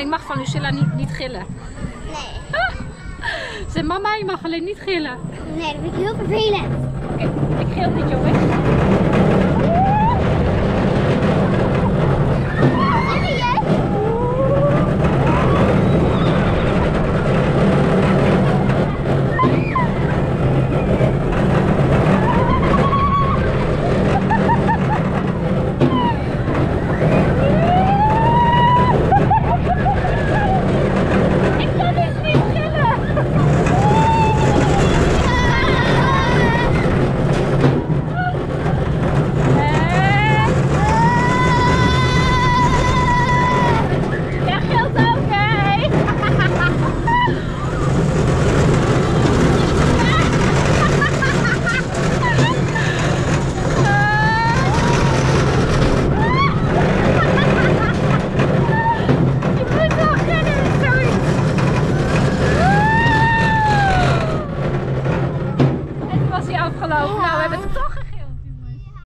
ik mag van Lucilla niet gillen. Nee. Zeg mama, je mag alleen niet gillen. Nee, dat vind ik heel vervelend. Oké, ik gil niet jongens. Afgelopen. Nou, we hebben het toch